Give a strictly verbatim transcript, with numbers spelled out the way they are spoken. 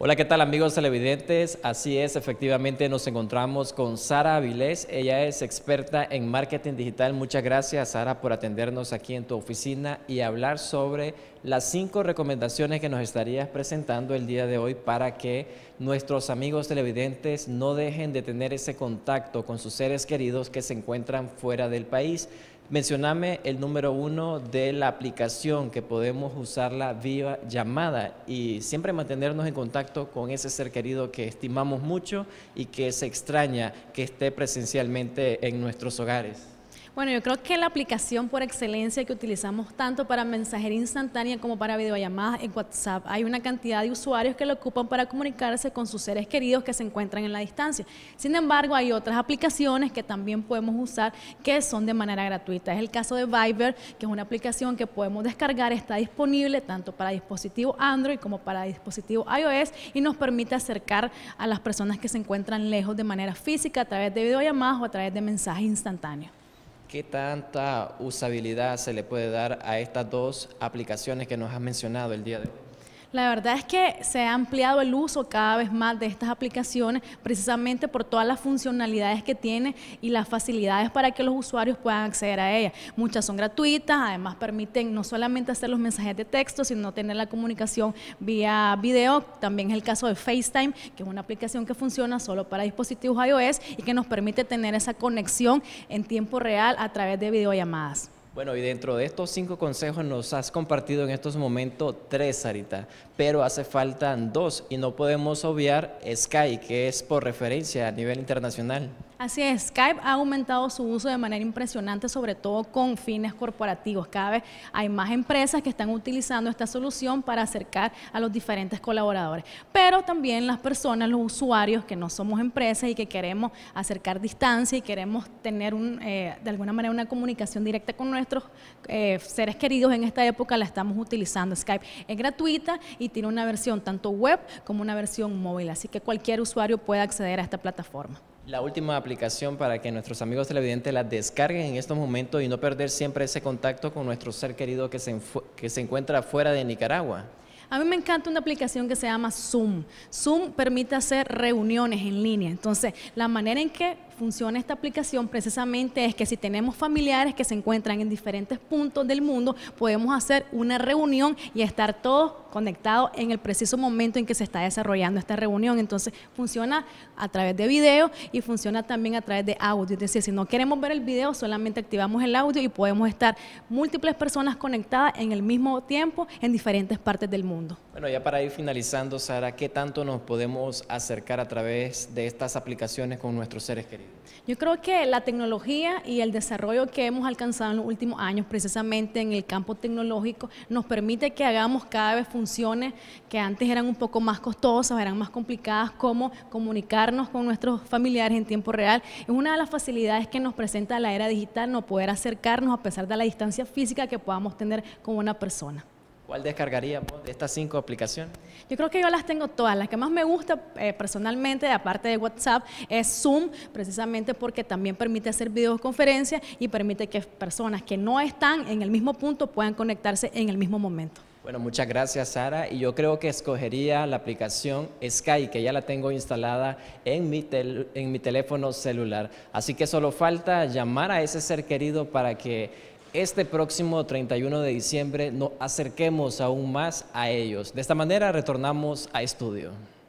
Hola, ¿qué tal amigos televidentes? Así es, efectivamente nos encontramos con Sara Avilés. Ella es experta en marketing digital. Muchas gracias, Sara, por atendernos aquí en tu oficina y hablar sobre las cinco recomendaciones que nos estarías presentando el día de hoy para que nuestros amigos televidentes no dejen de tener ese contacto con sus seres queridos que se encuentran fuera del país. Mencioname el número uno de la aplicación que podemos usarla vía llamada y siempre mantenernos en contacto con ese ser querido que estimamos mucho y que se extraña que esté presencialmente en nuestros hogares. Bueno, yo creo que la aplicación por excelencia que utilizamos tanto para mensajería instantánea como para videollamadas en WhatsApp, hay una cantidad de usuarios que lo ocupan para comunicarse con sus seres queridos que se encuentran en la distancia. Sin embargo, hay otras aplicaciones que también podemos usar que son de manera gratuita. Es el caso de Viber, que es una aplicación que podemos descargar, está disponible tanto para dispositivo Android como para dispositivo iOS y nos permite acercar a las personas que se encuentran lejos de manera física a través de videollamadas o a través de mensajes instantáneos. ¿Qué tanta usabilidad se le puede dar a estas dos aplicaciones que nos has mencionado el día de hoy? La verdad es que se ha ampliado el uso cada vez más de estas aplicaciones precisamente por todas las funcionalidades que tiene y las facilidades para que los usuarios puedan acceder a ellas. Muchas son gratuitas, además permiten no solamente hacer los mensajes de texto, sino tener la comunicación vía video. También es el caso de FaceTime, que es una aplicación que funciona solo para dispositivos iOS y que nos permite tener esa conexión en tiempo real a través de videollamadas. Bueno, y dentro de estos cinco consejos nos has compartido en estos momentos tres, Sarita, pero hace falta dos y no podemos obviar Skype, que es por referencia a nivel internacional. Así es, Skype ha aumentado su uso de manera impresionante, sobre todo con fines corporativos. Cada vez hay más empresas que están utilizando esta solución para acercar a los diferentes colaboradores. Pero también las personas, los usuarios que no somos empresas y que queremos acercar distancia y queremos tener un, eh, de alguna manera una comunicación directa con nuestros eh, seres queridos en esta época, la estamos utilizando. Skype es gratuita y tiene una versión tanto web como una versión móvil, así que cualquier usuario puede acceder a esta plataforma. La última aplicación para que nuestros amigos televidentes la descarguen en estos momentos y no perder siempre ese contacto con nuestro ser querido que se, que se encuentra fuera de Nicaragua. A mí me encanta una aplicación que se llama Zoom. Zoom permite hacer reuniones en línea. Entonces, la manera en que funciona esta aplicación precisamente es que si tenemos familiares que se encuentran en diferentes puntos del mundo, podemos hacer una reunión y estar todos conectados en el preciso momento en que se está desarrollando esta reunión. Entonces, funciona a través de video y funciona también a través de audio. Es decir, si no queremos ver el video, solamente activamos el audio y podemos estar múltiples personas conectadas en el mismo tiempo en diferentes partes del mundo. Bueno, ya para ir finalizando, Sara, ¿qué tanto nos podemos acercar a través de estas aplicaciones con nuestros seres queridos? Yo creo que la tecnología y el desarrollo que hemos alcanzado en los últimos años, precisamente en el campo tecnológico, nos permite que hagamos cada vez funciones que antes eran un poco más costosas, eran más complicadas, como comunicarnos con nuestros familiares en tiempo real. Es una de las facilidades que nos presenta la era digital, no poder acercarnos a pesar de la distancia física que podamos tener con una persona. ¿Cuál descargaríamos de estas cinco aplicaciones? Yo creo que yo las tengo todas. La que más me gusta eh, personalmente, aparte de WhatsApp, es Zoom, precisamente porque también permite hacer videoconferencias y permite que personas que no están en el mismo punto puedan conectarse en el mismo momento. Bueno, muchas gracias, Sara, y yo creo que escogería la aplicación Skype, que ya la tengo instalada en mi, tel en mi teléfono celular. Así que solo falta llamar a ese ser querido para que este próximo treinta y uno de diciembre nos acerquemos aún más a ellos. De esta manera retornamos a estudio.